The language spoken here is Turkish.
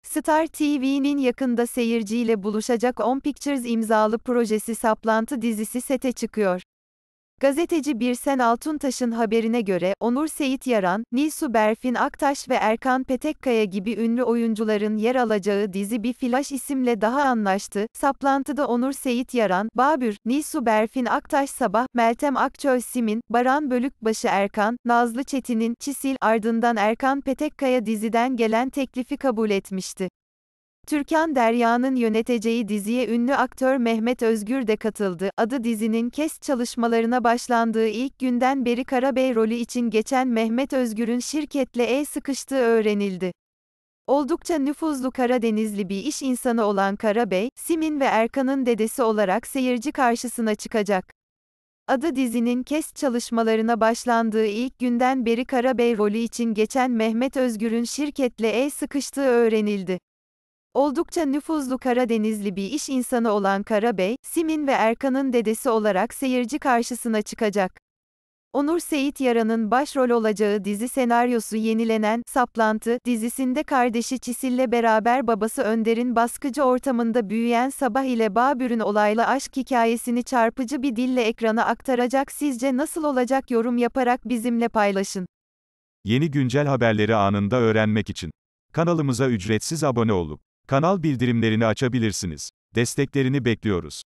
Star TV'nin yakında seyirciyle buluşacak On Pictures imzalı projesi Saplantı dizisi sete çıkıyor. Gazeteci Birsen Altuntaş'ın haberine göre, Onur Seyit Yaran, Nilsu Berfin Aktaş ve Erkan Petekkaya gibi ünlü oyuncuların yer alacağı dizi Bir Flash isimle daha anlaştı. Saplantıda Onur Seyit Yaran, Babür, Nilsu Berfin Aktaş Sabah, Meltem Akçöl Simin, Baran Bölükbaşı Erkan, Nazlı Çetin'in Çisil, ardından Erkan Petekkaya diziden gelen teklifi kabul etmişti. Türkan Derya'nın yöneteceği diziye ünlü aktör Mehmet Özgür de katıldı. Adı dizinin cast çalışmalarına başlandığı ilk günden beri Karabey rolü için geçen Mehmet Özgür'ün şirketle el sıkıştığı öğrenildi. Oldukça nüfuzlu Karadenizli bir iş insanı olan Karabey, Simin ve Erkan'ın dedesi olarak seyirci karşısına çıkacak. Adı dizinin cast çalışmalarına başlandığı ilk günden beri Karabey rolü için geçen Mehmet Özgür'ün şirketle el sıkıştığı öğrenildi. Oldukça nüfuzlu Karadenizli bir iş insanı olan Karabey, Simin ve Erkan'ın dedesi olarak seyirci karşısına çıkacak. Onur Seyit Yaran'ın başrol olacağı dizi senaryosu yenilenen Saplantı dizisinde kardeşi Çisil'le beraber babası Önder'in baskıcı ortamında büyüyen Sabah ile Babür'ün olaylı aşk hikayesini çarpıcı bir dille ekrana aktaracak. Sizce nasıl olacak? Yorum yaparak bizimle paylaşın. Yeni güncel haberleri anında öğrenmek için kanalımıza ücretsiz abone olup kanal bildirimlerini açabilirsiniz. Desteklerini bekliyoruz.